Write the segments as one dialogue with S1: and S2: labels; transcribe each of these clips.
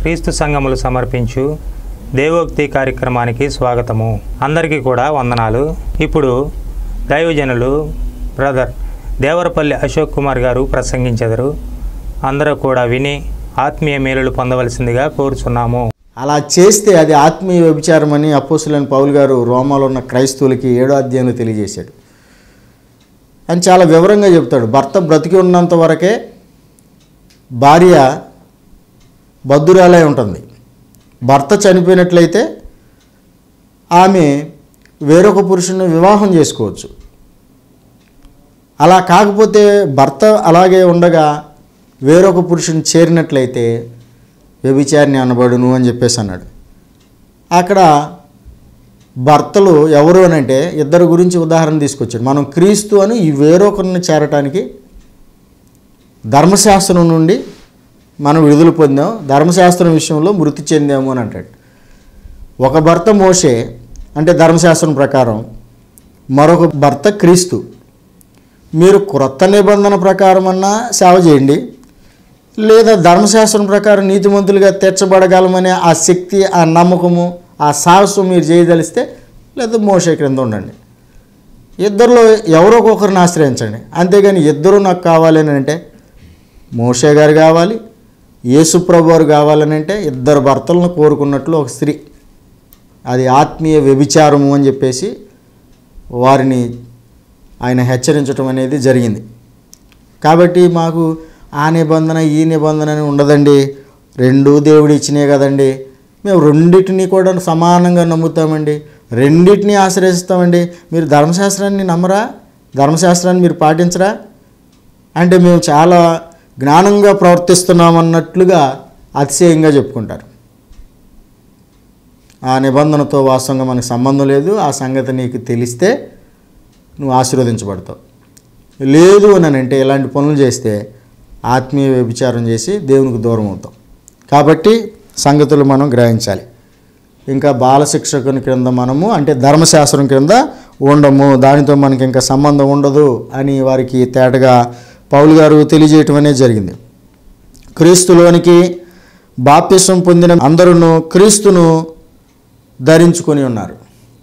S1: క్రీస్తు సంఘములు సమర్పించు దేవోక్తి కార్యక్రమానికి స్వాగతము. అందరికీ కూడా వందనాలు. ఇప్పుడు దైవజనులు బ్రదర్ దేవరపల్లి అశోక్ కుమార్ గారు ప్రసంగించెదరు. అందరూ కూడా విని ఆత్మీయ మేలులు పొందవలసిందిగా కోరుచున్నాము.
S2: అలా చేస్తే అది ఆత్మీయ వ్యభిచారం అని అపోస్తలుడైన పౌలు గారు రోమాలో ఉన్న క్రైస్తవులకి 7వ అధ్యాయంలో తెలియజేశాడు. అని చాలా వివరంగా చెప్తాడు. భర్త బ్రతికి ఉన్నంత వరకే భార్య బద్ధురాలై ఉంటుంది. భర్త చనిపోయినట్లయితే ఆమె వేరొక పురుషుని వివాహం చేసుకోవచ్చు. అలా కాకపోతే భర్త అలాగే ఉండగా వేరొక పురుషుని చేరినట్లయితే వ్యభిచారిణి అనబడును అని చెప్పేసి అన్నాడు. అక్కడ భర్తలు ఎవరు అని అంటే ఇద్దరు గురించి ఉదాహరణ తీసుకొచ్చాడు. మనం క్రీస్తు అని ఈ వేరొకరిని చేరటానికి ధర్మశాస్త్రం నుండి మనం విడుదల పొందాం, ధర్మశాస్త్రం విషయంలో మృతి చెందాము అని అంటాడు. ఒక భర్త మోషే అంటే ధర్మశాస్త్రం ప్రకారం, మరొక భర్త క్రీస్తు. మీరు క్రొత్త నిబంధన ప్రకారం అన్నా సేవ చేయండి, లేదా ధర్మశాస్త్రం ప్రకారం నీతిమంతులుగా తీర్చబడగలమనే ఆ శక్తి, ఆ నమ్మకము, ఆ సాహసం మీరు చేయదలిస్తే లేదా మోషే క్రింద ఉండండి. ఇద్దరిలో ఎవరో ఒకరిని ఆశ్రయించండి. అంతేగాని ఇద్దరు నాకు కావాలని అంటే మోషే గారు కావాలి, యేసుప్రభు వారు కావాలని అంటే ఇద్దరు భర్తలను కోరుకున్నట్లు ఒక స్త్రీ. అది ఆత్మీయ వ్యభిచారము అని చెప్పేసి వారిని ఆయన హెచ్చరించడం అనేది జరిగింది. కాబట్టి మాకు ఆ నిబంధన ఈ నిబంధన అని ఉండదండి, రెండు దేవుడు ఇచ్చినాయి కదండి, మేము రెండింటినీ కూడా సమానంగా నమ్ముతామండి, రెండింటినీ ఆశ్రయిస్తామండి, మీరు ధర్మశాస్త్రాన్ని నమ్మరా, ధర్మశాస్త్రాన్ని మీరు పాటించరా అంటే మేము చాలా జ్ఞానంగా ప్రవర్తిస్తున్నామన్నట్లుగా అతిశయంగా చెప్పుకుంటారు. ఆ నిబంధనతో వాస్తవంగా మనకు సంబంధం లేదు. ఆ సంగతి నీకు తెలిస్తే నువ్వు ఆశీర్వదించబడతావు. లేదు అని అంటే ఇలాంటి పనులు చేస్తే ఆత్మీయ వ్యభిచారం చేసి దేవునికి దూరం అవుతాం. కాబట్టి సంగతులు మనం గ్రహించాలి. ఇంకా బాలశిక్షకుని క్రింద మనము అంటే ధర్మశాస్త్రం క్రింద ఉండము, దానితో మనకి ఇంకా సంబంధం ఉండదు అని వారికి తేటగా పౌలు గారు తెలియజేయటం అనేది జరిగింది. క్రీస్తులోనికి బాప్తిసం పొందిన అందరూ క్రీస్తును ధరించుకొని ఉన్నారు.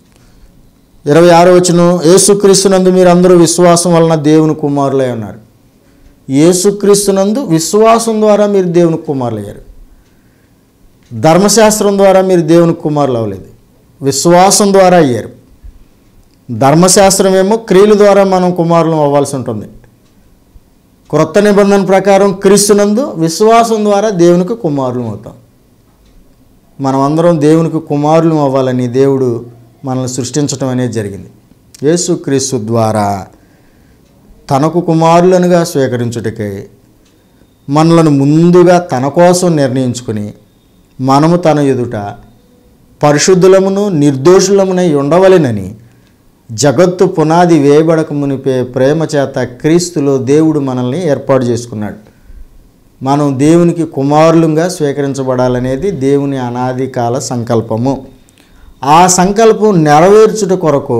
S2: 26వ వచనం, యేసుక్రీస్తునందు మీరు అందరూ విశ్వాసం వలన దేవుని కుమారులై ఉన్నారు. యేసుక్రీస్తునందు విశ్వాసం ద్వారా మీరు దేవుని కుమారులు అయ్యారు. ధర్మశాస్త్రం ద్వారా మీరు దేవుని కుమారులు అవ్వలేదు, విశ్వాసం ద్వారా అయ్యారు. ధర్మశాస్త్రం ఏమో క్రియల ద్వారా మనం కుమారులు అవ్వాల్సి ఉంటుంది. క్రొత్త నిబంధన ప్రకారం క్రీస్తునందు విశ్వాసం ద్వారా దేవునికి కుమారులు అవుతాం. మనం అందరం దేవునికి కుమారులు అవ్వాలని దేవుడు మనల్ని సృష్టించడం అనేది జరిగింది. యేసుక్రీస్తు ద్వారా తనకు కుమారులనుగా స్వీకరించుటకై మనలను ముందుగా తన కోసం నిర్ణయించుకుని మనము తన ఎదుట పరిశుద్ధులమును నిర్దోషులమునై ఉండవలెనని జగత్తు పునాది వేయబడక మునిపే ప్రేమ చేత క్రీస్తులో దేవుడు మనల్ని ఏర్పాటు చేసుకున్నాడు. మనం దేవునికి కుమారులుగా స్వీకరించబడాలనేది దేవుని అనాది కాల సంకల్పము. ఆ సంకల్పం నెరవేర్చుట కొరకు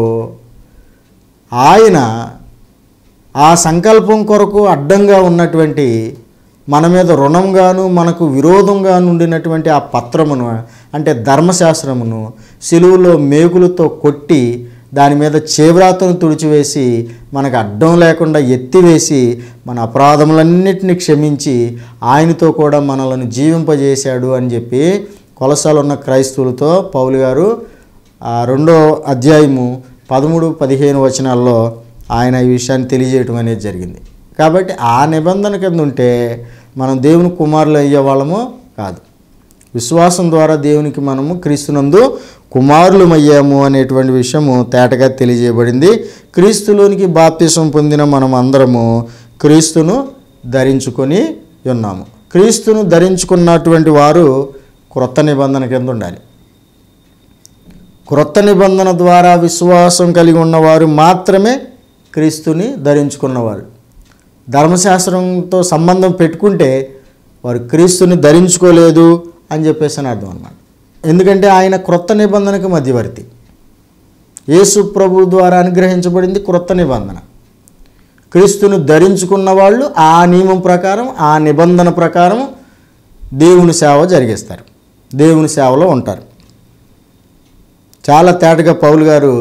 S2: ఆయన ఆ సంకల్పం కొరకు అడ్డంగా ఉన్నటువంటి మన మీద రుణంగాను మనకు విరోధంగా ఉండినటువంటి ఆ పత్రమును అంటే ధర్మశాస్త్రమును సిలువలో మేకులతో కొట్టి దాని మీద చేవ్రాతను తుడిచివేసి మనకు అడ్డం లేకుండా ఎత్తివేసి మన అపరాధములన్నిటిని క్షమించి ఆయనతో కూడా మనలను జీవింపజేశాడు అని చెప్పి కొలసాలు ఉన్న క్రైస్తవులతో పౌలు గారు 2వ అధ్యాయము 13-15 వచనాల్లో ఆయన ఈ విషయాన్ని తెలియజేయటం అనేది జరిగింది. కాబట్టి ఆ నిబంధన కింద ఉంటే మనం దేవుని కుమారులు అయ్యే వాళ్ళము కాదు. విశ్వాసం ద్వారా దేవునికి మనము క్రీస్తునందు కుమారులమయ్యాము అనేటువంటి విషయము తేటగా తెలియజేయబడింది. క్రీస్తులోనికి బాప్తిసం పొందిన మనం అందరము క్రీస్తును ధరించుకొని ఉన్నాము. క్రీస్తును ధరించుకున్నటువంటి వారు క్రొత్త నిబంధన కింద ఉండాలి. క్రొత్త నిబంధన ద్వారా విశ్వాసం కలిగి ఉన్నవారు మాత్రమే క్రీస్తుని ధరించుకున్నవారు. ధర్మశాస్త్రంతో సంబంధం పెట్టుకుంటే వారు క్రీస్తుని ధరించుకోలేదు అని చెప్పేసి అని అర్థం అన్నమాట. ఎందుకంటే ఆయన క్రొత్త నిబంధనకు మధ్యవర్తి. యేసు ప్రభు ద్వారా అనుగ్రహించబడింది క్రొత్త నిబంధన. క్రీస్తును ధరించుకున్న వాళ్ళు ఆ నియమం ప్రకారం ఆ నిబంధన ప్రకారం దేవుని సేవ జరిగిస్తారు. దేవుని సేవలో ఉంటారు. చాలా తేటగా పౌలు గారు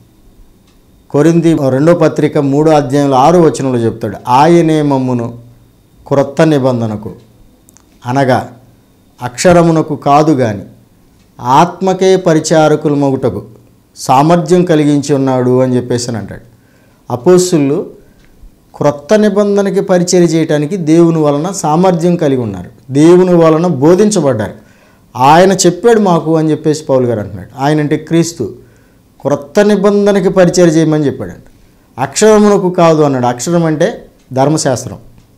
S2: కొరింథీ 2వ పత్రిక 3వ అధ్యాయంలో 6వ వచనంలో చెప్తాడు, ఆయనే మమ్మును క్రొత్త నిబంధనకు అనగా అక్షరమునకు కాదు గాని ఆత్మకే పరిచారకులు మొగుటకు సామర్థ్యం కలిగించి ఉన్నాడు అని చెప్పేసి అంటాడు. అపోస్తులు క్రొత్త నిబంధనకి పరిచర్య చేయడానికి దేవుని వలన సామర్థ్యం కలిగి ఉన్నారు, దేవుని వలన బోధించబడ్డారు. ఆయన చెప్పాడు మాకు అని చెప్పేసి పౌలు గారు అంటున్నాడు. ఆయన అంటే క్రీస్తు క్రొత్త నిబంధనకి పరిచర్య చేయమని చెప్పాడంట. అక్షరమునకు కాదు అన్నాడు. అక్షరం అంటే ధర్మశాస్త్రం,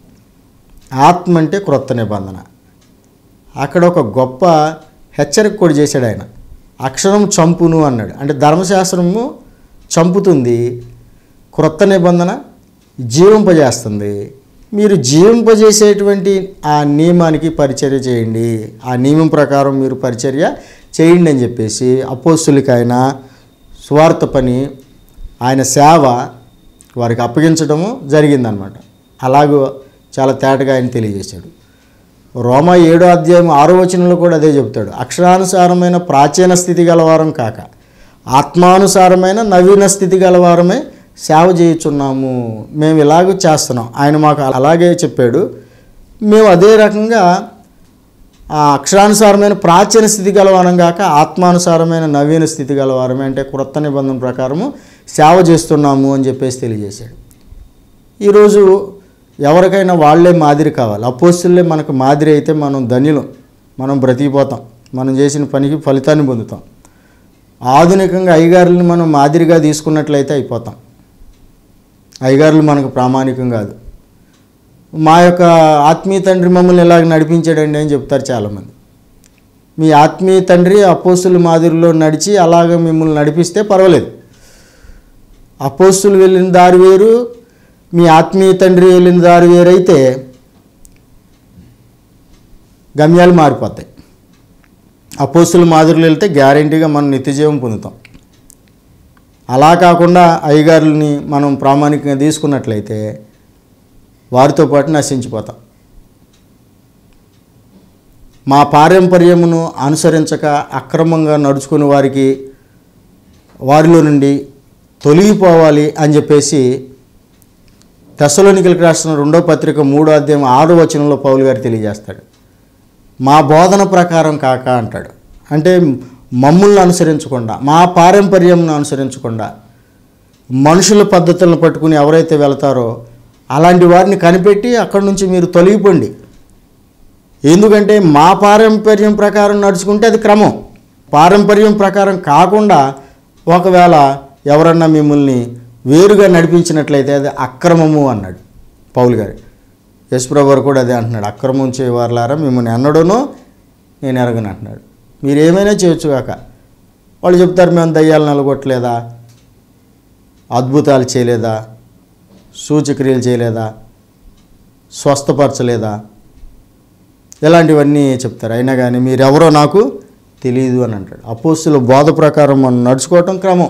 S2: ఆత్మ అంటే క్రొత్త నిబంధన. అక్కడ ఒక గొప్ప హెచ్చరిక కూడా చేశాడు ఆయన. అక్షరం చంపును అన్నాడు. అంటే ధర్మశాస్త్రము చంపుతుంది, క్రొత్త నిబంధన జీవింపజేస్తుంది. మీరు జీవింపజేసేటువంటి ఆ నియమానికి పరిచర్య చేయండి, ఆ నియమం ప్రకారం మీరు పరిచర్య చేయండి అని చెప్పేసి అపోస్తులకి ఆయన సువార్త పని, ఆయన సేవ వారికి అప్పగించడము జరిగిందనమాట. అలాగూ చాలా తేటగా ఆయన తెలియజేశాడు. రోమా 7వ అధ్యాయం 6వ వచనంలో కూడా అదే చెప్తాడు. అక్షరానుసారమైన ప్రాచీన స్థితి గలవారం కాక ఆత్మానుసారమైన నవీన స్థితి గలవారమే సేవ చేయుచున్నాము. మేము ఇలాగ చేస్తున్నాం, ఆయన మాకు అలాగే చెప్పాడు. మేము అదే రకంగా అక్షరానుసారమైన ప్రాచీన స్థితి గలవారం కాక ఆత్మానుసారమైన నవీన స్థితి గలవారమే, అంటే క్రొత్త నిబంధన ప్రకారము సేవ చేస్తున్నాము అని చెప్పేసి తెలియజేశాడు. ఈరోజు ఎవరికైనా వాళ్ళే మాదిరి కావాలి. అపోస్తులే మనకు మాదిరి అయితే మనం ధన్యులం, మనం బ్రతికిపోతాం, మనం చేసిన పనికి ఫలితాన్ని పొందుతాం. ఆధునికంగా అయ్యగారులను మనం మాదిరిగా తీసుకున్నట్లయితే అయిపోతాం. అయ్యగారులు మనకు ప్రామాణికం కాదు. మా యొక్క ఆత్మీయ తండ్రి మమ్మల్ని ఇలాగ నడిపించాడండి అని చెప్తారు చాలామంది. మీ ఆత్మీయ తండ్రి అపోస్తుల మాదిరిలో నడిచి అలాగ మిమ్మల్ని నడిపిస్తే పర్వాలేదు. అపోస్తులు వెళ్ళిన దారి వేరు, మీ ఆత్మీయ తండ్రి వెళ్ళిన దారి వేరైతే గమ్యాలు మారిపోతాయి. అపోస్తుల మాదిరిలో వెళ్తే గ్యారెంటీగా మనం నిత్యజీవం పొందుతాం. అలా కాకుండా అయ్యగారులని మనం ప్రామాణికంగా తీసుకున్నట్లయితే వారితో పాటు నశించిపోతాం. మా పారంపర్యమును అనుసరించక అక్రమంగా నడుచుకుని వారిలో నుండి తొలగిపోవాలి అని చెప్పేసి తెస్సలోనికీయులకు రాసిన 2వ పత్రిక 3వ అధ్యాయం 6వ వచనంలో పౌలు గారు తెలియజేస్తాడు. మా బోధన ప్రకారం కాక అంటాడు. అంటే మమ్ముల్ని అనుసరించకుండా, మా పారంపర్యంను అనుసరించకుండా మనుషుల పద్ధతులను పట్టుకుని ఎవరైతే వెళతారో అలాంటి వారిని కనిపెట్టి అక్కడి నుంచి మీరు తొలగిపోండి. ఎందుకంటే మా పారంపర్యం ప్రకారం నడుచుకుంటే అది క్రమం. పారంపర్యం ప్రకారం కాకుండా ఒకవేళ ఎవరన్నా మిమ్మల్ని వేరుగా నడిపించినట్లయితే అది అక్రమము అన్నాడు పౌలు గారు. యేసుప్రభువు వారు కూడా అదే అంటున్నాడు, అక్రమం చేయవారులారా మిమ్మల్ని ఎన్నడూనో నేను ఎరగను అంటున్నాడు. మీరు ఏమైనా చేయొచ్చు కాక. వాళ్ళు చెప్తారు, మేము దయ్యాలు నలగొట్టలేదా, అద్భుతాలు చేయలేదా, సూచక్రియలు చేయలేదా, స్వస్థపరచలేదా, ఇలాంటివన్నీ చెప్తారు. అయినా కానీ మీరెవరో నాకు తెలియదు అని అంటాడు. అపోస్తుల బోధ ప్రకారం మనం నడుచుకోవటం క్రమం.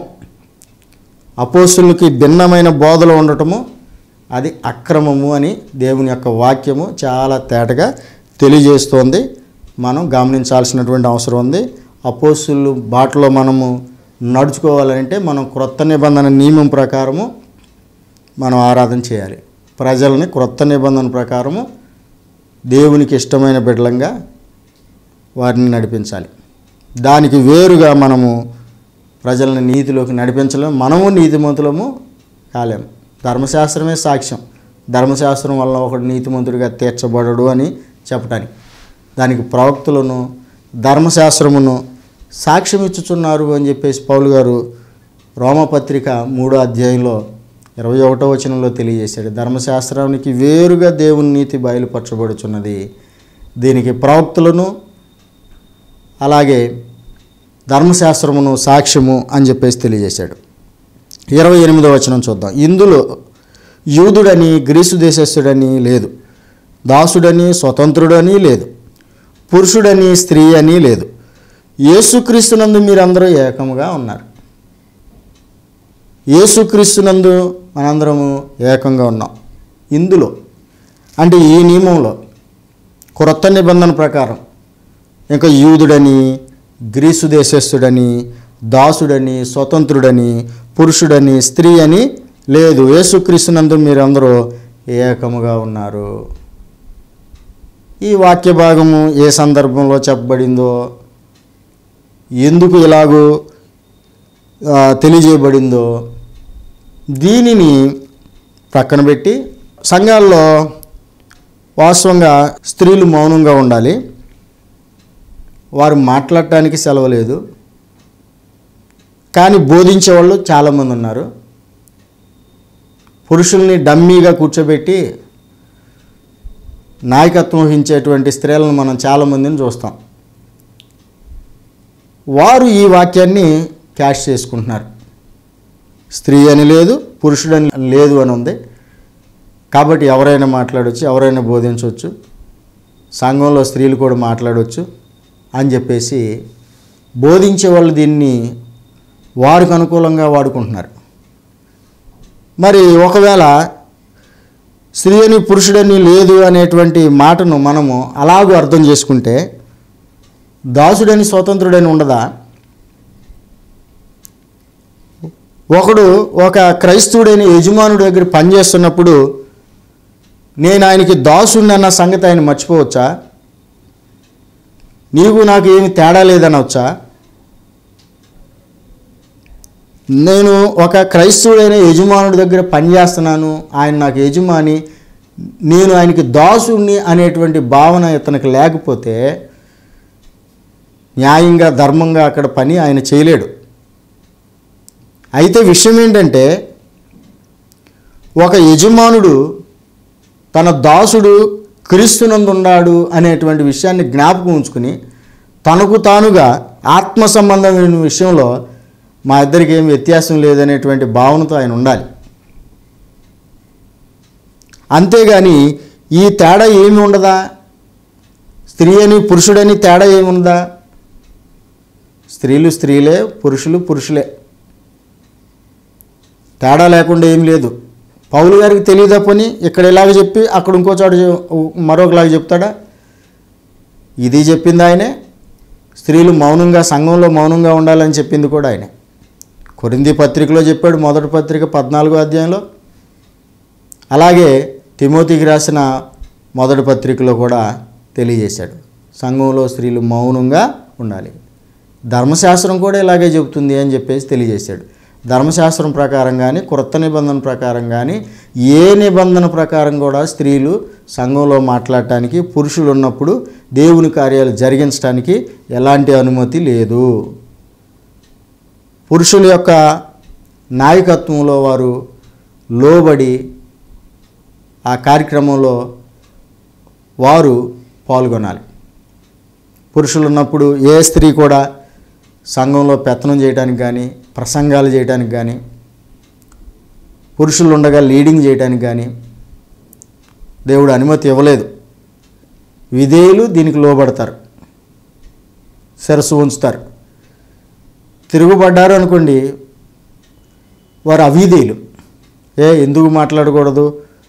S2: అపోస్తులకి భిన్నమైన బోధలు ఉండటము అది అక్రమము అని దేవుని యొక్క వాక్యము చాలా తేటగా తెలియజేస్తోంది. మనం గమనించాల్సినటువంటి అవసరం ఉంది. అపోస్తులు బాటలో మనము నడుచుకోవాలంటే మనం క్రొత్త నిబంధన నియమం ప్రకారము మనం ఆరాధన చేయాలి. ప్రజల్ని క్రొత్త నిబంధన ప్రకారము దేవునికి ఇష్టమైన బిడ్డలంగా వారిని నడిపించాలి. దానికి వేరుగా మనము ప్రజలను నీతిలోకి నడిపించలేము, మనము నీతిమంతులము కాలేము. ధర్మశాస్త్రమే సాక్ష్యం. ధర్మశాస్త్రం వల్ల ఒకడు నీతిమంతుడిగా తీర్చబడడు అని చెప్పడానికి దానికి ప్రవక్తలను ధర్మశాస్త్రమును సాక్ష్యం ఇచ్చుచున్నారు అని చెప్పేసి పౌలు గారు రోమపత్రిక 3వ అధ్యాయంలో 21వ వచనంలో తెలియజేశాడు. ధర్మశాస్త్రానికి వేరుగా దేవుని నీతి బయలుపరచబడుచున్నది. దీనికి ప్రవక్తలను అలాగే ధర్మశాస్త్రమును సాక్ష్యము అని చెప్పేసి తెలియజేశాడు. 28వ వచనం చూద్దాం. ఇందులో యూదుడని గ్రీసు దేశస్థుడని లేదు, దాసుడని స్వతంత్రుడని లేదు, పురుషుడని స్త్రీ అని లేదు, యేసుక్రీస్తునందు మీరందరూ ఏకముగా ఉన్నారు. యేసుక్రీస్తునందు మనందరము ఏకంగా ఉన్నాం. ఇందులో అంటే ఈ నియమంలో క్రొత్త నిబంధన ప్రకారం ఇంకా యూదుడని, గ్రీసు దేశస్థుడని, దాసుడని, స్వతంత్రుడని, పురుషుడని, స్త్రీ అని లేదు. యేసుక్రీస్తునందు మీరందరూ ఏకముగా ఉన్నారు. ఈ వాక్య భాగము ఏ సందర్భంలో చెప్పబడిందో, ఎందుకు ఇలాగూ తెలియజేయబడిందో దీనిని ప్రక్కన పెట్టి, సంఘాల్లో వాస్తవంగా స్త్రీలు మౌనంగా ఉండాలి. వారు మాట్లాడటానికి సెలవు లేదు. కానీ బోధించేవాళ్ళు చాలామంది ఉన్నారు. పురుషుల్ని డమ్మీగా కూర్చోబెట్టి నాయకత్వం వహించేటువంటి స్త్రీలను మనం చాలామందిని చూస్తాం. వారు ఈ వాక్యాన్ని క్యాష్ చేసుకుంటున్నారు. స్త్రీ అని లేదు, పురుషుడని లేదు అని ఉంది. కాబట్టి ఎవరైనా మాట్లాడవచ్చు, ఎవరైనా బోధించవచ్చు, సంఘంలో స్త్రీలు కూడా మాట్లాడవచ్చు అని చెప్పేసి బోధించే వాళ్ళు దీన్ని వారికి అనుకూలంగా వాడుకుంటున్నారు. మరి ఒకవేళ స్త్రీ అని పురుషుడని లేదు అనేటువంటి మాటను మనము అలాగూ అర్థం చేసుకుంటే దాసుడని స్వతంత్రుడని ఉండదా? ఒకడు ఒక క్రైస్తవుడైన యజమానుడి దగ్గర పనిచేస్తున్నప్పుడు నేను ఆయనకి దాసుడిని అన్న సంగతి ఆయన మర్చిపోవచ్చా? నీకు నాకు ఏమి తేడా లేదనవచ్చా? నేను ఒక క్రైస్తవుడైన యజమానుడి దగ్గర పనిచేస్తున్నాను, ఆయన నాకు యజమాని, నేను ఆయనకి దాసుడిని అనేటువంటి భావన ఇతనికి లేకపోతే న్యాయంగా ధర్మంగా అక్కడ పని ఆయన చేయలేడు. అయితే విషయం ఏంటంటే, ఒక యజమానుడు తన దాసుడు క్రీస్తునందు ఉన్నాడు అనేటువంటి విషయాన్ని జ్ఞాపకం ఉంచుకుని తనకు తానుగా ఆత్మ సంబంధమైన విషయంలో మా ఇద్దరికి ఏం వ్యత్యాసం లేదనేటువంటి భావనతో ఆయన ఉండాలి. అంతేగాని ఈ తేడా ఏమి ఉండదా? స్త్రీ అని పురుషుడని తేడా ఏమి ఉందా? స్త్రీలు స్త్రీలే, పురుషులు పురుషులే, తేడా లేకుండా ఏం లేదు. పౌలు గారికి తెలియదా పని ఇక్కడ ఇలాగ చెప్పి అక్కడ ఇంకో చోట మరొకలాగా చెప్తాడా? ఇది చెప్పింది ఆయనే. స్త్రీలు మౌనంగా, సంఘంలో మౌనంగా ఉండాలని చెప్పింది కూడా ఆయనే. కొరింథీ పత్రికలో చెప్పాడు, మొదటి పత్రిక 14వ అధ్యాయంలో. అలాగే తిమోతికి రాసిన మొదటి పత్రికలో కూడా తెలియజేశాడు, సంఘంలో స్త్రీలు మౌనంగా ఉండాలి. ధర్మశాస్త్రం కూడా ఇలాగే చెబుతుంది అని చెప్పేసి తెలియజేశాడు. ధర్మశాస్త్రం ప్రకారం కానీ, క్రొత్త నిబంధన ప్రకారం కానీ, ఏ నిబంధన ప్రకారం కూడా స్త్రీలు సంఘంలో మాట్లాడటానికి, పురుషులు ఉన్నప్పుడు దేవుని కార్యాలు జరిగించడానికి ఎలాంటి అనుమతి లేదు. పురుషుల యొక్క నాయకత్వంలో వారు లోబడి ఆ కార్యక్రమంలో వారు పాల్గొనాలి. పురుషులు ఉన్నప్పుడు ఏ స్త్రీ కూడా సంఘంలో పెత్తనం చేయడానికి కానీ, ప్రసంగాలు చేయడానికి కానీ, పురుషులు ఉండగా లీడింగ్ చేయడానికి కానీ దేవుడు అనుమతి ఇవ్వలేదు. విధేయులు దీనికి లోబడతారు, శిరస్సు ఉంచుతారు. తిరుగుబడ్డారు అనుకోండి, వారు అవిధేయులు. ఎందుకు మాట్లాడకూడదు,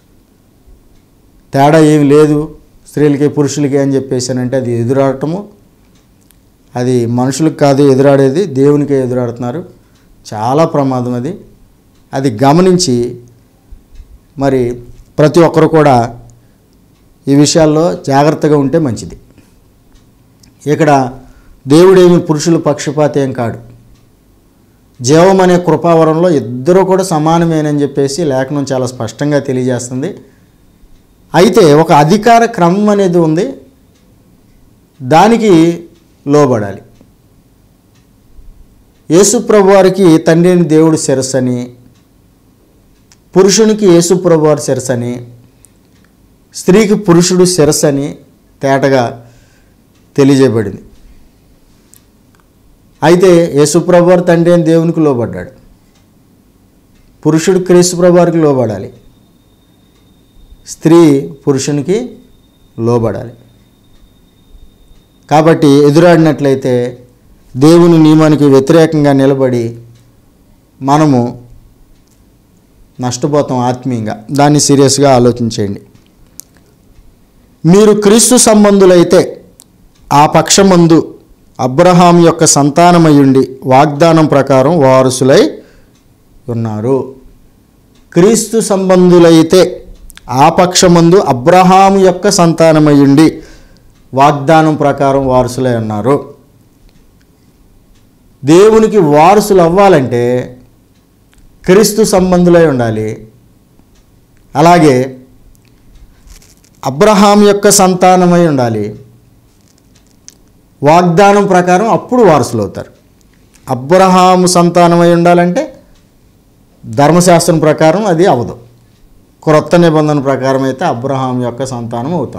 S2: తేడా ఏమి లేదు స్త్రీలకి పురుషులకి అని చెప్పేసానంటే అది ఎదురాడటము. అది మనుషులకు కాదు ఎదురాడేది, దేవునికే ఎదురాడుతున్నారు. చాలా ప్రమాదం అది. అది గమనించి మరి ప్రతి ఒక్కరు కూడా ఈ విషయాల్లో జాగ్రత్తగా ఉంటే మంచిది. ఇక్కడ దేవుడేమి పురుషుల పక్షపాతి ఏం కాడు. జీవం అనే కృపావరంలో ఇద్దరూ కూడా సమానమేనని చెప్పేసి లేఖనం చాలా స్పష్టంగా తెలియజేస్తుంది. అయితే ఒక అధికార క్రమం అనేది ఉంది, దానికి లోబడాలి. యేసుప్రభు వారికి తండ్రి అయిన దేవుడు శిరస్సని, పురుషునికి యేసుప్రభు వారి శిరస్సని, స్త్రీకి పురుషుడు శిరస్సని తేటగా తెలియజేయబడింది. అయితే యేసుప్రభు వారు తండ్రి అయిన దేవునికి లోబడ్డాడు, పురుషుడు క్రీస్తుప్రభు వారికి లోబడాలి, స్త్రీ పురుషునికి లోబడాలి. కాబట్టి ఎదురాడినట్లయితే దేవుని నియమానికి వ్యతిరేకంగా నిలబడి మనము నష్టపోతాం ఆత్మీయంగా. దాన్ని సీరియస్గా ఆలోచించేయండి. మీరు క్రీస్తు సంబంధులైతే ఆ పక్షమందు అబ్రహాం యొక్క సంతానమయుండి వాగ్దానం ప్రకారం వారసులై ఉన్నారు. క్రీస్తు సంబంధులైతే ఆ పక్షమందు అబ్రహాం యొక్క సంతానమయుండి వాగ్దానం ప్రకారం వారసులై ఉన్నారు. దేవునికి వారసులు అవ్వాలంటే క్రీస్తు సంబంధులై ఉండాలి. అలాగే అబ్రహాం యొక్క సంతానమై ఉండాలి. వాగ్దానం ప్రకారం అప్పుడు వారసులు అవుతారు. అబ్రహాము సంతానమై ఉండాలంటే ధర్మశాస్త్రం ప్రకారం అది అవదు. క్రొత్త నిబంధన ప్రకారం అయితే అబ్రహాం యొక్క సంతానం అవుతాం.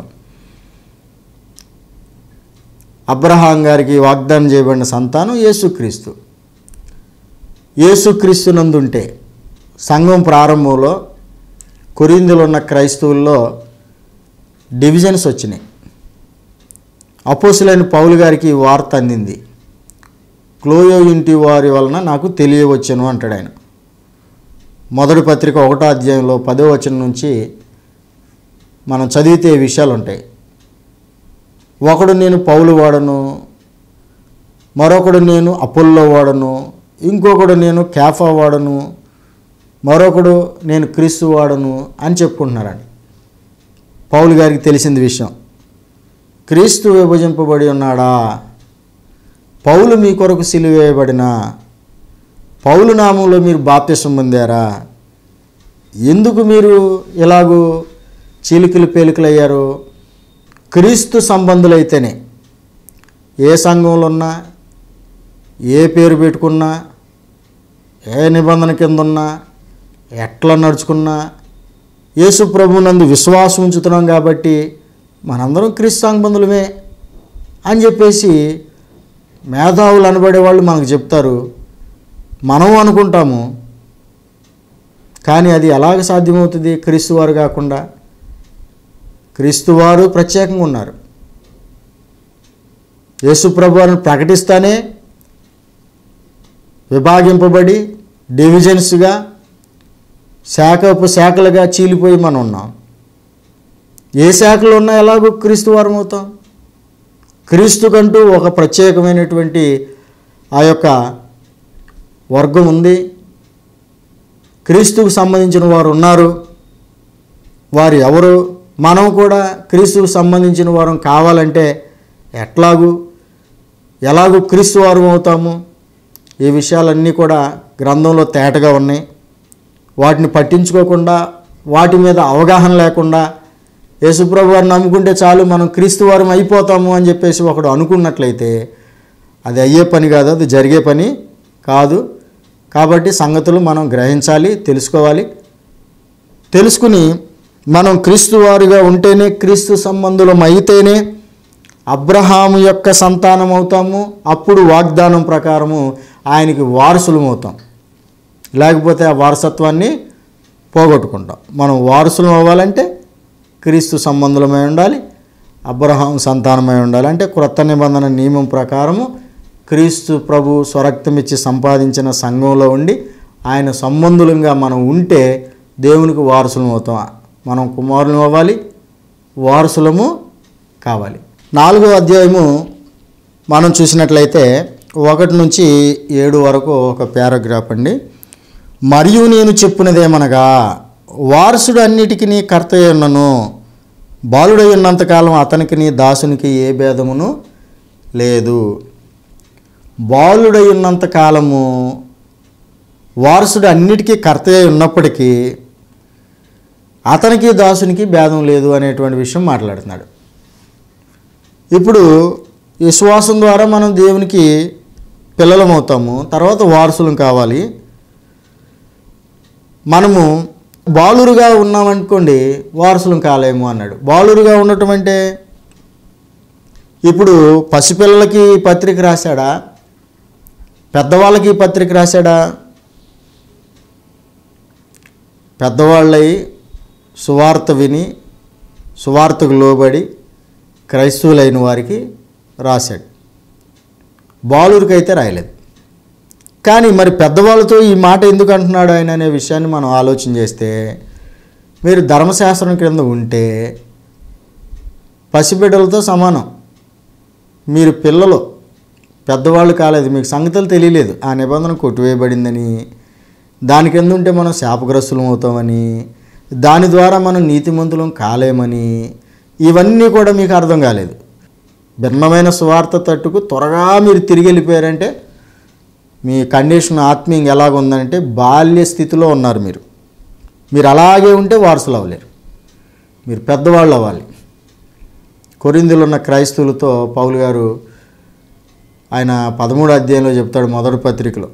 S2: అబ్రహాం గారికి వాగ్దానం చేయబడిన సంతానం యేసుక్రీస్తు. యేసుక్రీస్తు నందుంటే సంఘం ప్రారంభంలో కొరింథీలో ఉన్న క్రైస్తవుల్లో డివిజన్స్ వచ్చినాయి. అపోస్తులైన పౌలు గారికి ఈ వార్త అందింది. క్లోయో ఇంటి వారి వలన నాకు తెలియవచ్చును అంటాడు ఆయన. మొదటి పత్రిక 1వ అధ్యాయంలో 10వ వచనం నుంచి మనం చదివితే విషయాలు ఉంటాయి. ఒకడు నేను పౌలు వాడను, మరొకడు నేను అపోల్లో వాడను, ఇంకొకడు నేను కేఫా వాడను, మరొకడు నేను క్రీస్తు వాడను అని చెప్పుకుంటున్నారండి. పౌలు గారికి తెలిసింది విషయం. క్రీస్తు విభజింపబడి ఉన్నాడా? పౌలు మీ కొరకు సిలువ వేయబడినా? పౌలు నామంలో మీరు బాప్తిసం పొందారా? ఎందుకు మీరు ఇలాగూ చీలికలు పేలికలు అయ్యారు? క్రీస్తు సంబంధులైతేనే ఏ సంఘంలో ఉన్నా, ఏ పేరు పెట్టుకున్నా, ఏ నిబంధన కింద ఉన్నా, ఎట్లా నడుచుకున్నా యేసు ప్రభువునందు విశ్వాసం ఉంచుతున్నాం కాబట్టి మనందరం క్రీస్తు సంబంధులమే అని చెప్పేసి మేధావులు అనబడేవాళ్ళు మనకు చెప్తారు. మనం అనుకుంటాము. కానీ అది ఎలాగ సాధ్యమవుతుంది? క్రీస్తు వారు కాకుండా క్రీస్తు వారు ప్రత్యేకంగా ఉన్నారు. యేసు ప్రభువును ప్రకటిస్తానే విభాగింపబడి డివిజన్స్గా శాఖలుగా చీలిపోయి మనం ఉన్నాం. ఏ శాఖలు ఉన్నా ఎలాగో క్రీస్తు వారం అవుతాం. క్రీస్తుకంటూ ఒక ప్రత్యేకమైనటువంటి ఆ యొక్క వర్గం ఉంది. క్రీస్తుకు సంబంధించిన వారు ఉన్నారు. వారు ఎవరు? మనం కూడా క్రీస్తుకు సంబంధించిన వారం కావాలంటే ఎలాగూ క్రీస్తు వారం అవుతాము? ఈ విషయాలన్నీ కూడా గ్రంథంలో తేటగా ఉన్నాయి. వాటిని పట్టించుకోకుండా, వాటి మీద అవగాహన లేకుండా యేసుప్రభు వారిని నమ్ముకుంటే చాలు మనం క్రీస్తు వారం అయిపోతాము అని చెప్పేసి ఒకడు అనుకున్నట్లయితే అది అయ్యే పని కాదు, అది జరిగే పని కాదు. కాబట్టి సంగతులు మనం గ్రహించాలి, తెలుసుకోవాలి. తెలుసుకుని మనం క్రీస్తు వారుగా ఉంటేనే, క్రీస్తు సంబంధులం అయితేనే అబ్రహాము యొక్క సంతానం అవుతాము. అప్పుడు వాగ్దానం ప్రకారము ఆయనకి వారసులం అవుతాం. లేకపోతే ఆ వారసత్వాన్ని పోగొట్టుకుంటాం. మనం వారసులం అవ్వాలంటే క్రీస్తు సంబంధులమై ఉండాలి, అబ్రహాం సంతానమై ఉండాలి. అంటే క్రొత్త నిబంధన నియమం ప్రకారము క్రీస్తు ప్రభు స్వరక్తమిచ్చి సంపాదించిన సంఘంలో ఉండి ఆయన సంబంధులంగా మనం ఉంటే దేవునికి వారసులం అవుతాం. మనం కుమారులం అవ్వాలి, వారసులము కావాలి. 4వ అధ్యాయము మనం చూసినట్లయితే 1 నుంచి 7 వరకు ఒక పారాగ్రాఫ్ అండి. మరియు నేను చెప్పున్నదేమనగా, వారసుడు అన్నిటికీ కర్త ఉన్నను, బాలుడై ఉన్నంతకాలం అతనికి దాసునికి ఏ భేదమును లేదు. బాలుడై ఉన్నంత కాలము వారసుడు అన్నిటికీ కర్త ఉన్నప్పటికీ అతనికి దాసునికి భేదం లేదు అనేటువంటి విషయం మాట్లాడుతున్నాడు. ఇప్పుడు విశ్వాసం ద్వారా మనం దేవునికి పిల్లలం అవుతాము, తర్వాత వారసులం కావాలి. మనము బాలురుగా ఉన్నామనుకోండి, వారసులం కాలేము అన్నాడు. బాలురుగా ఉండటం అంటే ఇప్పుడు పసిపిల్లలకి పత్రిక రాశాడా? పెద్దవాళ్ళకి పత్రిక రాశాడా? పెద్దవాళ్ళై సువార్త విని సువార్తకు లోబడి క్రైస్తవులైన వారికి రాశాడు. బాలురికైతే రాయలేదు. కానీ మరి పెద్దవాళ్ళతో ఈ మాట ఎందుకు అంటున్నాడు ఆయన అనే విషయాన్ని మనం ఆలోచన చేస్తే, మీరు ధర్మశాస్త్రం క్రింద ఉంటే పసిబిడ్డలతో సమానం. మీరు పిల్లలు, పెద్దవాళ్ళు కాలేదు, మీకు సంగతులు తెలియలేదు, ఆ నిబంధన కొట్టివేయబడిందని, దాని కింద ఉంటే మనం శాపగ్రస్తులం అవుతామని, దాని ద్వారా మనం నీతిమంతులం కాలేమని, ఇవన్నీ కూడా మీకు అర్థం కాలేదు. భిన్నమైన సువార్త తట్టుకు త్వరగా మీరు తిరిగి వెళ్ళిపోయారంటే మీ కండిషన్ ఆత్మీయంగా ఎలాగుందంటే బాల్య స్థితిలో ఉన్నారు. మీరు అలాగే ఉంటే వారసులు అవ్వలేరు, మీరు పెద్దవాళ్ళు అవ్వాలి. కొరింథీలో ఉన్న క్రైస్తవులతో పౌలు గారు ఆయన 13వ అధ్యాయంలో చెప్తాడు, మొదటి పత్రికలో,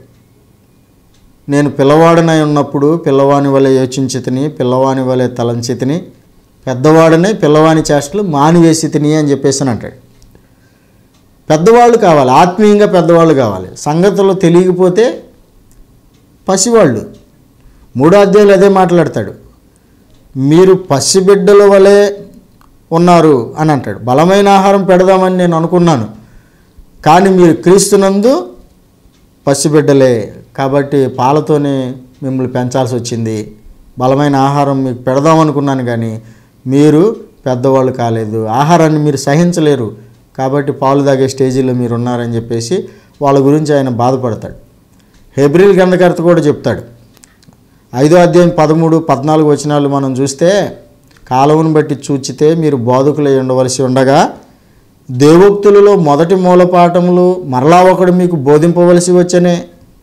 S2: నేను పిల్లవాడినై ఉన్నప్పుడు పిల్లవాని వలె యోచించితిని, పిల్లవాని వలె తలంచితిని, పెద్దవాడినై పిల్లవాని చేష్టలు మానివేసితిని అని చెప్పేసి అంటాడు. పెద్దవాళ్ళు కావాలి, ఆత్మీయంగా పెద్దవాళ్ళు కావాలి. సంగతులు తెలియకపోతే పసివాళ్ళు. 3వ అధ్యాయంలో అదే మాట్లాడతాడు, మీరు పసిబిడ్డల వలె ఉన్నారు అని అంటాడు. బలమైన ఆహారం పెడదామని నేను అనుకున్నాను, కానీ మీరు క్రీస్తునందు పసిబిడ్డలే, కాబట్టి పాలతోనే మిమ్మల్ని పెంచాల్సి వచ్చింది. బలమైన ఆహారం మీకు పెడదామనుకున్నాను, కానీ మీరు పెద్దవాళ్ళు కాలేదు, ఆహారాన్ని మీరు సహించలేరు, కాబట్టి పాలు తాగే స్టేజీలో మీరు ఉన్నారని చెప్పేసి వాళ్ళ గురించి ఆయన బాధపడతాడు. హెబ్రీల్ గ్రంథకర్త కూడా చెప్తాడు, 5వ అధ్యాయం 13, 14 వచనాలు మనం చూస్తే, కాలమును బట్టి చూచితే మీరు బోధకులై ఉండవలసి ఉండగా దేవోక్తులలో మొదటి మూలపాఠములు మరలా ఒకడు మీకు బోధింపవలసి వచ్చనే.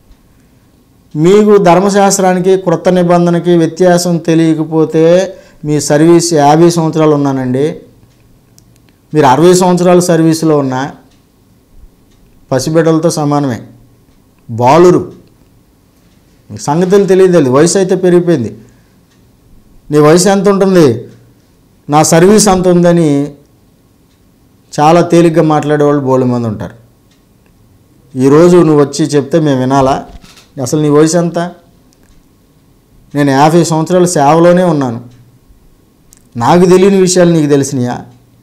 S2: మీకు ధర్మశాస్త్రానికి క్రొత్త నిబంధనకి వ్యత్యాసం తెలియకపోతే మీ సర్వీస్ 50 సంవత్సరాలు ఉన్నానండి, మీరు 60 సంవత్సరాలు సర్వీసులో ఉన్నా పసిబిడ్డలతో సమానమే, బాలురు. సంగతులు తెలియదు, వయసు అయితే పెరిగిపోయింది, నీ వయసు ఎంత ఉంటుంది, నా సర్వీస్ అంత ఉందని చాలా తేలిగ్గా మాట్లాడేవాళ్ళు బోలె మంది ఉంటారు. ఈరోజు నువ్వు వచ్చి చెప్తే మేము వినాలా? అసలు నీ వయసు ఎంత? నేను 50 సంవత్సరాల సేవలోనే ఉన్నాను, నాకు తెలియని విషయాలు నీకు తెలిసినాయా?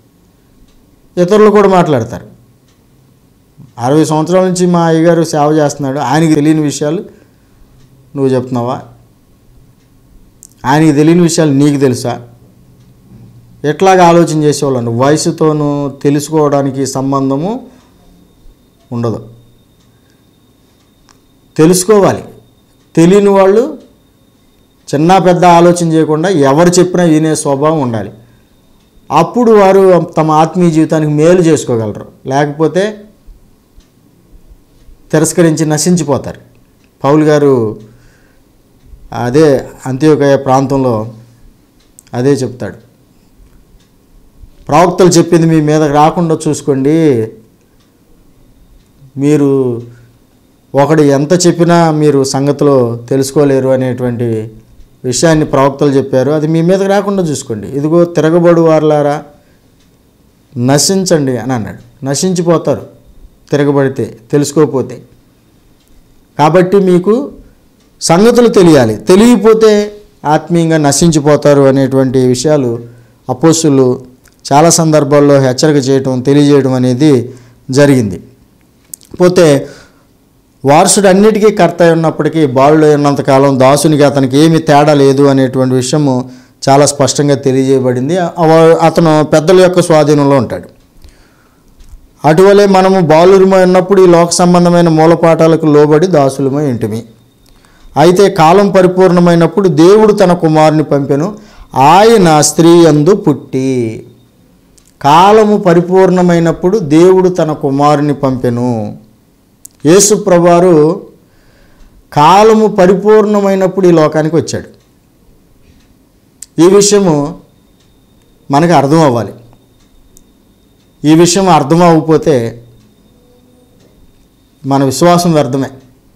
S2: ఇతరులు కూడా మాట్లాడతారు, 60 సంవత్సరాల నుంచి మా అయ్యగారు సేవ చేస్తున్నాడు, ఆయనకి తెలియని విషయాలు నువ్వు చెప్తున్నావా? ఆయనకి తెలియని విషయాలు నీకు తెలుసా? ఎట్లాగా ఆలోచన చేసేవాళ్ళను. వయసుతోనూ తెలుసుకోవడానికి సంబంధము ఉండదు. తెలుసుకోవాలి. తెలియని వాళ్ళు చిన్న పెద్ద ఆలోచన చేయకుండా ఎవరు చెప్పినా వినే స్వభావం ఉండాలి. అప్పుడు వారు తమ ఆత్మీయ జీవితానికి మేలు చేసుకోగలరు, లేకపోతే తిరస్కరించి నశించిపోతారు. పౌలు గారు అదే అంత్యోకయ ప్రాంతంలో అదే చెప్తాడు, ప్రవక్తలు చెప్పింది మీ మీద రాకుండా చూసుకోండి, మీరు ఒకడు ఎంత చెప్పినా మీరు సంగతిలో తెలుసుకోలేరు అనేటువంటి విషయాన్ని ప్రవక్తలు చెప్పారు, అది మీ మీదకి రాకుండా చూసుకోండి. ఇదిగో తిరగబడు వారులారా నశించండి అని అన్నాడు. నశించిపోతారు తిరగబడితే, తెలుసుకోకపోతే. కాబట్టి మీకు సంగతులు తెలియాలి, తెలియకపోతే ఆత్మీయంగా నశించిపోతారు అనేటువంటి విషయాలు అపోస్తులు చాలా సందర్భాల్లో హెచ్చరిక చేయటం, తెలియజేయడం అనేది జరిగింది. పోతే వారసుడు అన్నిటికీ కర్త ఉన్నప్పటికీ బాలుడు ఉన్నంతకాలం దాసునికి అతనికి ఏమీ తేడా లేదు అనేటువంటి విషయము చాలా స్పష్టంగా తెలియజేయబడింది. అతను పెద్దల యొక్క స్వాధీనంలో ఉంటాడు. అటువలే మనము బాలురమై ఉన్నప్పుడు ఈ లోక సంబంధమైన మూలపాఠాలకు లోబడి దాసులమై ఇంటిమి. అయితే కాలం పరిపూర్ణమైనప్పుడు దేవుడు తన కుమారుని పంపెను, ఆయన స్త్రీ యందు పుట్టి. కాలము పరిపూర్ణమైనప్పుడు దేవుడు తన కుమారుని పంపెను. యేసు ప్రభువారు కాలము పరిపూర్ణమైనప్పుడు ఈ లోకానికి వచ్చాడు. ఈ విషయము మనకు అర్థం అవ్వాలి. ఈ విషయం అర్థం అవ్వకపోతే మన విశ్వాసం వ్యర్థమే.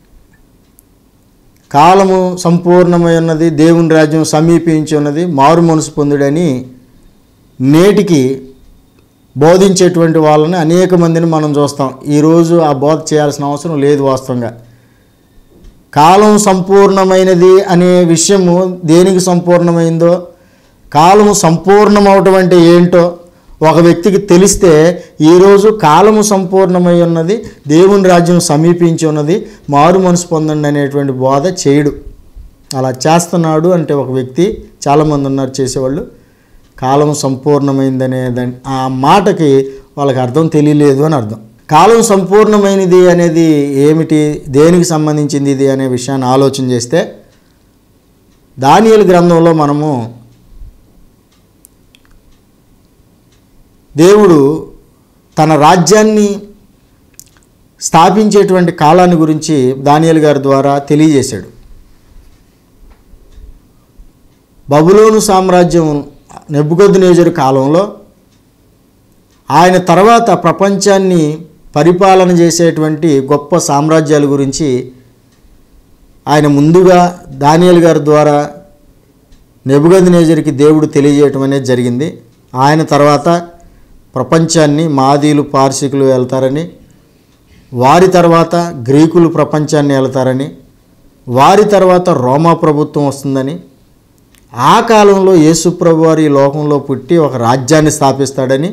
S2: కాలము సంపూర్ణమై ఉన్నది, దేవుని రాజ్యం సమీపించి ఉన్నది, మారు మనసు పొందుడని నేటికి బోధించేటువంటి వాళ్ళని అనేక మందిని మనం చూస్తాం. ఈరోజు ఆ బోధ చేయాల్సిన అవసరం లేదు. వాస్తవంగా కాలం సంపూర్ణమైనది అనే విషయము దేనికి సంపూర్ణమైందో, కాలము సంపూర్ణమవటం అంటే ఏంటో ఒక వ్యక్తికి తెలిస్తే, ఈరోజు కాలము సంపూర్ణమై ఉన్నది, దేవుని రాజ్యం సమీపించి ఉన్నది, మారు మనసు పొందండి అనేటువంటి బోధ చేయడు. అలా చేస్తున్నాడు అంటే ఒక వ్యక్తి, చాలామంది ఉన్నారు చేసేవాళ్ళు, కాలం సంపూర్ణమైందనే ఆ మాటకి వాళ్ళకి అర్థం తెలియలేదు అని అర్థం. కాలం సంపూర్ణమైనది అనేది ఏమిటి, దేనికి సంబంధించింది ఇది అనే విషయాన్ని ఆలోచన చేస్తే దానియేలు గ్రంథంలో మనము దేవుడు తన రాజ్యాన్ని స్థాపించేటువంటి కాలాన్ని గురించి దానియేలు గారి ద్వారా తెలియజేశాడు. బబులోను సామ్రాజ్యం నెబుకద్నెజరు కాలంలో ఆయన తర్వాత ప్రపంచాన్ని పరిపాలన చేసేటువంటి గొప్ప సామ్రాజ్యాల గురించి ఆయన ముందుగా దానియేలు గారి ద్వారా నెబుకద్నెజరుకి దేవుడు తెలియజేయటం అనేది జరిగింది. ఆయన తర్వాత ప్రపంచాన్ని మాదీలు పార్శికులు వెళ్తారని, వారి తర్వాత గ్రీకులు ప్రపంచాన్ని వెళ్తారని, వారి తర్వాత రోమా ప్రభుత్వం వస్తుందని, ఆ కాలంలో యేసుప్రభు వారు ఈ లోకంలో పుట్టి ఒక రాజ్యాన్ని స్థాపిస్తాడని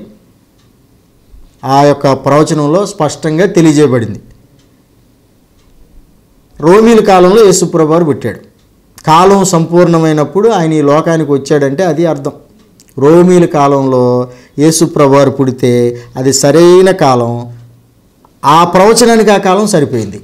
S2: ఆ యొక్క ప్రవచనంలో స్పష్టంగా తెలియజేయబడింది. రోమీల కాలంలో యేసుప్రభు వారు పుట్టాడు. కాలం సంపూర్ణమైనప్పుడు ఆయన ఈ లోకానికి వచ్చాడంటే అది అర్థం. రోమీల కాలంలో యేసుప్రభు వారు పుడితే అది సరైన కాలం, ఆ ప్రవచనానికి ఆ కాలం సరిపోయింది.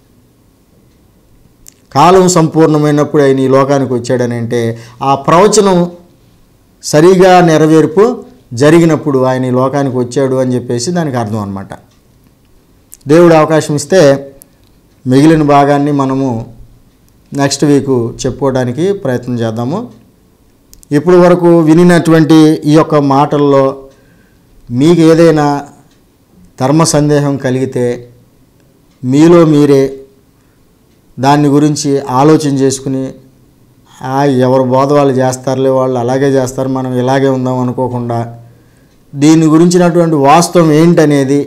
S2: కాలం సంపూర్ణమైనప్పుడు ఆయన ఈ లోకానికి వచ్చాడని అంటే ఆ ప్రవచనం సరిగా నెరవేర్పు జరిగినప్పుడు ఆయన ఈ లోకానికి వచ్చాడు అని చెప్పేసి దానికి అర్థం అన్నమాట. దేవుడు అవకాశం ఇస్తే మిగిలిన భాగాన్ని మనము నెక్స్ట్ వీక్ చెప్పుకోవడానికి ప్రయత్నం చేద్దాము. ఇప్పుడు వరకు వినినటువంటి ఈ యొక్క మాటల్లో మీకు ఏదైనా ధర్మ సందేహం కలిగితే మీలో మీరే దాన్ని గురించి ఆలోచన చేసుకుని ఎవరు బోధ వాళ్ళు చేస్తారులే, వాళ్ళు అలాగే చేస్తారు, మనం ఇలాగే ఉందాం అనుకోకుండా దీని గురించినటువంటి వాస్తవం ఏంటనేది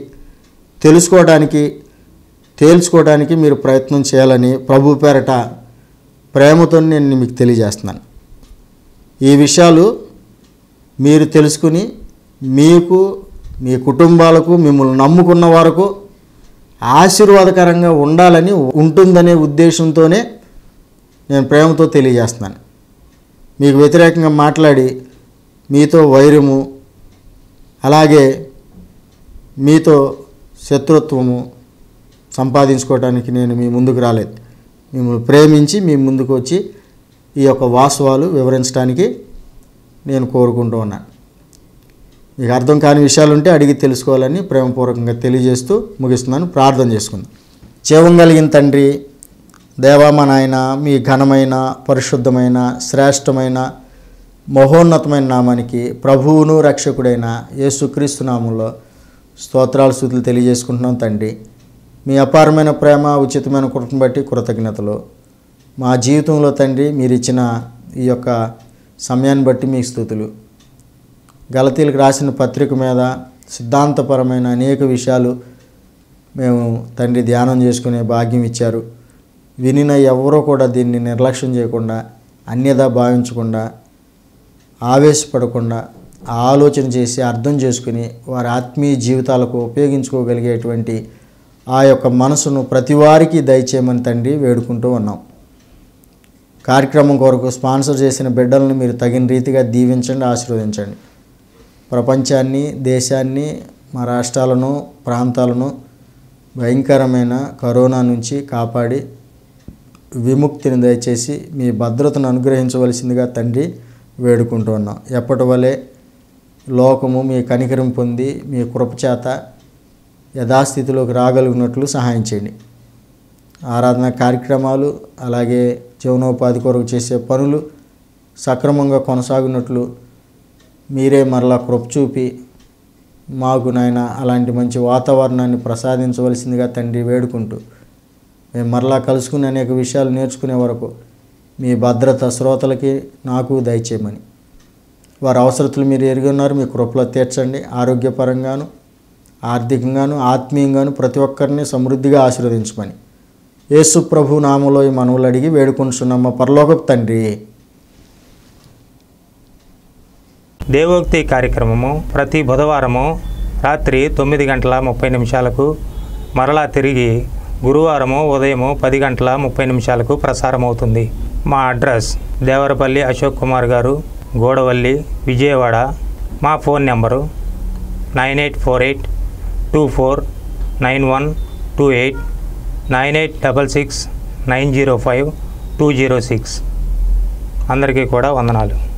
S2: తేల్చుకోవడానికి మీరు ప్రయత్నం చేయాలని ప్రభు పేరట ప్రేమతో నేను మీకు తెలియజేస్తున్నాను. ఈ విషయాలు మీరు తెలుసుకుని మీకు, మీ కుటుంబాలకు, మిమ్మల్ని నమ్ముకున్న వారికి ఆశీర్వాదకరంగా ఉంటుందనే ఉద్దేశంతోనే నేను ప్రేమతో తెలియజేస్తున్నాను. మీకు వ్యతిరేకంగా మాట్లాడి మీతో వైరము, అలాగే మీతో శత్రుత్వము సంపాదించుకోవడానికి నేను మీ ముందుకు రాలేదు. మిమ్మల్ని ప్రేమించి మీ ముందుకు వచ్చి ఈ యొక్క వాస్తవాలు వివరించడానికి నేను కోరుకుంటూ ఉన్నాను. మీకు అర్థం కాని విషయాలు ఉంటే అడిగి తెలుసుకోవాలని ప్రేమపూర్వకంగా తెలియజేస్తూ ముగిస్తున్నాను. ప్రార్థన చేసుకుందాం. జీవం కలిగిన తండ్రి, దేవా మా నాయన, మీ ఘనమైన, పరిశుద్ధమైన, శ్రేష్టమైన, మహోన్నతమైన నామానికి ప్రభువును రక్షకుడైన యేసుక్రీస్తు నామంలో స్తోత్రాలు స్తుతులు తెలియజేసుకుంటున్నాం తండ్రి. మీ అపారమైన ప్రేమ, ఉచితమైన కృపను బట్టి కృతజ్ఞతలు. మా జీవితంలో తండ్రి మీరు ఇచ్చిన ఈ యొక్క సమయాన్ని బట్టి మీకు స్తుతులు. గలతీలకు రాసిన పత్రిక మీద సిద్ధాంతపరమైన అనేక విషయాలు మేము తండ్రి ధ్యానం చేసుకునే భాగ్యం ఇచ్చారు. వినిన ఎవరో కూడా దీన్ని నిర్లక్ష్యం చేయకుండా, అన్యదా భావించకుండా, ఆవేశపడకుండా ఆలోచన చేసి అర్థం చేసుకుని వారి ఆత్మీయ జీవితాలకు ఉపయోగించుకోగలిగేటువంటి ఆ యొక్క మనసును ప్రతి వారికి దయచేయమని తండ్రి వేడుకుంటూ ఉన్నాం. కార్యక్రమం కొరకు స్పాన్సర్ చేసిన బిడ్డలను మీరు తగిన రీతిగా దీవించండి, ఆశీర్వదించండి. ప్రపంచాన్ని, దేశాన్ని, మా రాష్ట్రాలను, ప్రాంతాలను భయంకరమైన కరోనా నుంచి కాపాడి విముక్తిని దయచేసి మీ భద్రతను అనుగ్రహించవలసిందిగా తండ్రి వేడుకుంటూ ఉన్నాం. ఎప్పటి వలె లోకము మీ కనికరం పొంది మీ కృపచేత యథాస్థితిలోకి రాగలిగినట్లు సహాయం చేయండి. ఆరాధన కార్యక్రమాలు, అలాగే జీవనోపాధి కొరకు చేసే పనులు సక్రమంగా కొనసాగినట్లు మీరే మరలా కృప చూపి మాకు నాయన అలాంటి మంచి వాతావరణాన్ని ప్రసాదించవలసిందిగా తండ్రి వేడుకుంటూ మేము మరలా కలుసుకుని అనేక విషయాలు నేర్చుకునే వరకు మీ భద్రత శ్రోతలకి నాకు దయచేయమని, వారి అవసరతలు మీరు ఎరిగి ఉన్నారు, మీ కృపలో తీర్చండి. ఆరోగ్యపరంగాను, ఆర్థికంగాను, ఆత్మీయంగాను ప్రతి ఒక్కరిని సమృద్ధిగా ఆశీర్వదించమని యేసు ప్రభు నామములో ఈ మనవులు అడిగి వేడుకుంటున్నాము పరలోకపు తండ్రి.
S1: దేవోక్తి కార్యక్రమము ప్రతి బుధవారము రాత్రి 9:30 మరలా తిరిగి గురువారము ఉదయము 10:30 ప్రసారమవుతుంది. మా అడ్రస్ దేవరపల్లి అశోక్ కుమార్ గారు, గోడవల్లి, విజయవాడ. మా ఫోన్ నెంబరు 9848249128, 9866905206. అందరికీ కూడా వందనాలు.